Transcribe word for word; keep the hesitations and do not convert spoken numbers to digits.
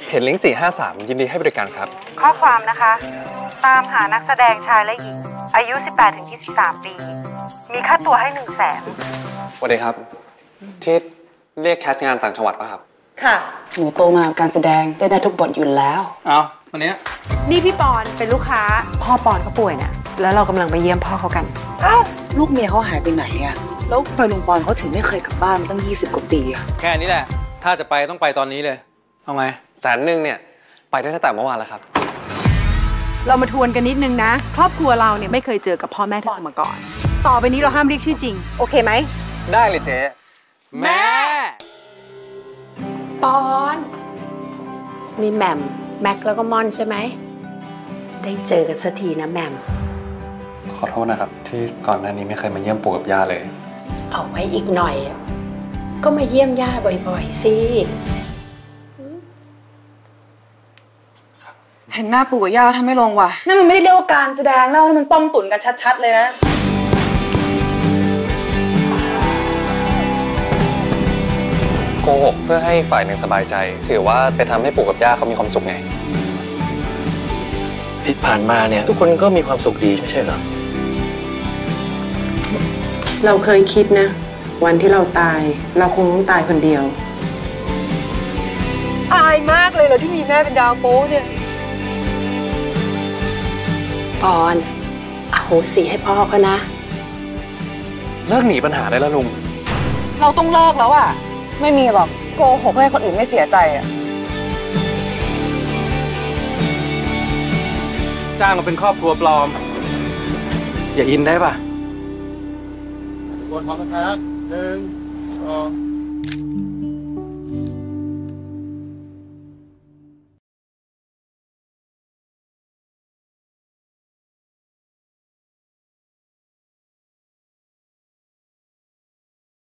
เพจลิงก์สี่ห้าสามยินดีให้บริการครับข้อความนะคะตามหานักแสดงชายและหญิงอายุ สิบแปดถึงยี่สิบสาม ปีมีค่าตัวให้หนึ่งแสนสวัสดีครับที่เรียกแคสต์งานต่างจังหวัดป่ะครับค่ะหนูโตมาการแสดงได้ในทุกบทอยู่แล้วเอาวันนี้นี่พี่ปอนเป็นลูกค้าพ่อปอนเขาป่วยนะแล้วเรากำลังไปเยี่ยมพ่อเขากันอ้าวลูกเมียเขาหายไปไหนอะแล้วทำไมลุงปอนเขาถึงไม่เคยกลับบ้านมาตั้งยี่สิบกว่าปีอะแค่นี้แหละถ้าจะไปต้องไปตอนนี้เลยเอาไงแสนหนึ่งเนี่ยไปได้ตั้งแต่เมื่อวานแล้วครับเรามาทวนกันนิดนึงนะครอบครัวเราเนี่ยไม่เคยเจอกับพ่อแม่เธอมาก่อนต่อไปนี้เราห้ามเรียกชื่อจริงโอเคไหมได้เลยเจ๊แม่ปอนนี่แหม่มแม็กแล้วก็ม่อนใช่ไหมได้เจอกันสักทีนะแหม่มขอโทษนะครับที่ก่อนหน้านี้ไม่เคยมาเยี่ยมปู่กับย่าเลยเอาไว้อีกหน่อยก็มาเยี่ยมย่าบ่อยๆสิเห็นหน้าปู่กับย่าทำไม่ลงว่ะนั่นมันไม่ได้เรียกว่าการแสดงแล้วนั่นมันต้มตุ๋นกันชัดๆเลยนะโกหกเพื่อให้ฝ่ายหนึ่งสบายใจถือว่าไปทำให้ปู่กับย่าเขามีความสุขไงที่ผ่านมาเนี่ยทุกคนก็มีความสุขดีไม่ใช่เหรอเราเคยคิดนะวันที่เราตายเราคงต้องตายคนเดียวอายมากเลยเหรอที่มีแม่เป็นดาวโป๊เนี่ยปอนอโหสิให้พ่อเขานะเลิกหนีปัญหาได้แล้วลุงเราต้องเลิกแล้วอ่ะไม่มีหรอกโกหกให้คนอื่นไม่เสียใจอ่ะจ้างมาเป็นครอบครัวปลอมอย่าอินได้ป่ะทุกคนพร้อมนะครับหนึ่งสอง